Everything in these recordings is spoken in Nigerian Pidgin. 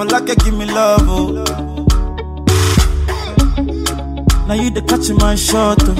For like you give me love, oh. Now you the catch my shot, oh.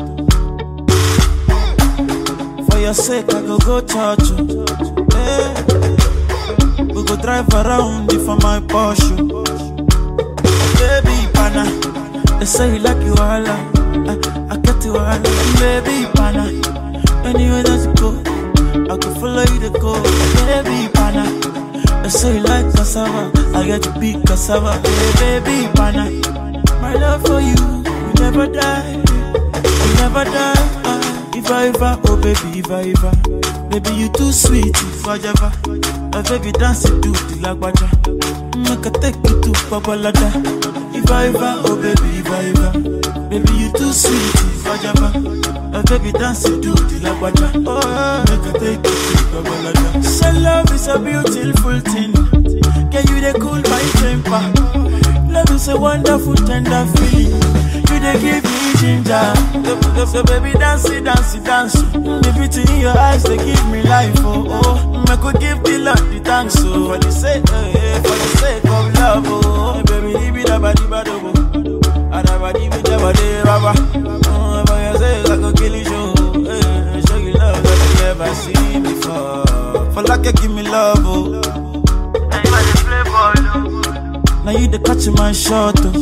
For your sake, I go church, oh. Hey. We go drive around it for my Porsche. Baby, pana, they say you like you all, I get you all. Baby, pana, anywhere that you go, I can follow you to go. Baby, pana, they say you like cassava, I get to be cassava. Hey, baby, pana, my love for you, you never die, you never die. If I ever, oh baby, if I ever, baby you too sweet, if I ever, oh baby dance it to the lagwaja, make a take you to Babalada. If I ever, oh baby, if I ever, baby you too sweet, if I ever, oh baby dance it to the lagwaja, oh make a take you to Babalada. So love is a beautiful thing, can you they cool my temper? Love is a wonderful tender feeling. You they give me ginger. So baby dance it, dance it, dance. The beauty in your eyes they give me life. Oh oh, I could give the Lord the thanks. Oh, for the sake of love. Oh, baby, leave it about the bad. Oh, and I leave it about the baba. Oh, for your sake I could kill you. Show you love that you never seen before. For like you give me love. Oh, now you the playboy. Now you the catch my shot. Oh.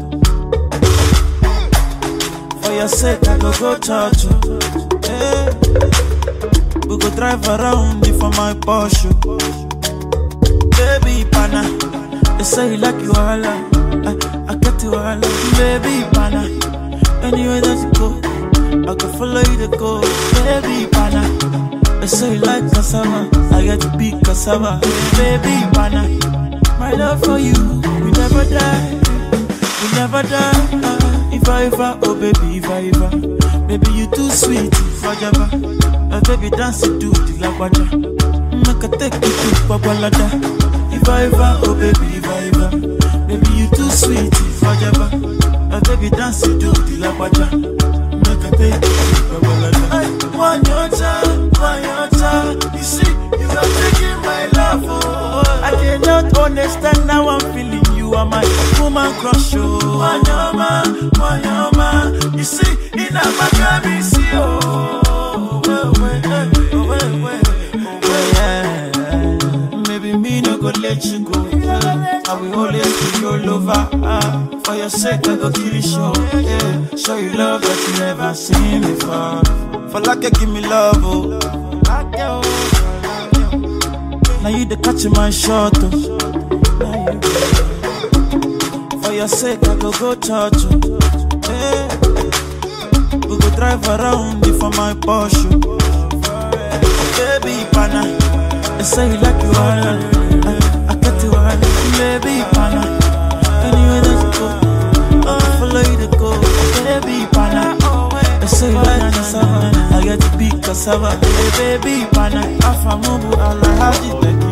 For your sake, I go church. Hey. We go drive around it for my Porsche. Baby, pana, they say you like you all, I get you all. Baby, pana, anywhere that you go, I can follow you to go. Baby, pana, they say you like cassava, I get to be cassava. Baby, pana, my love for you, we never die, we never die. If I ever, oh baby, if I ever, baby you too sweet, if I ever, oh baby dance it to the lagwaja, make a take you to Babalada. If I ever, oh baby, if I ever, baby you too sweet, if I ever, oh baby dance it to the lagwaja, make a take you to Babalada. One your time, you see, you are taking my love, oh. I cannot understand now I'm feeling. You are my woman crush, oh. Wanyama, you see, in a Maccabi, see, oh. Maybe me no go let you go. I will always be your lover. For your sake, I go kill you, show. Yeah. Show you love that you never seen before. For like you give me love, oh. Now you the catch my shot, oh. For your sake, I go church. Hey. We go drive around it for my Porsche. Baby, pana, they say you like you all, I get you all. Baby, pana, anywhere that you go, I can follow you to go. Baby, pana, they say you like cassava, I get to be cassava. Baby, pana, I'm from Mubu, I like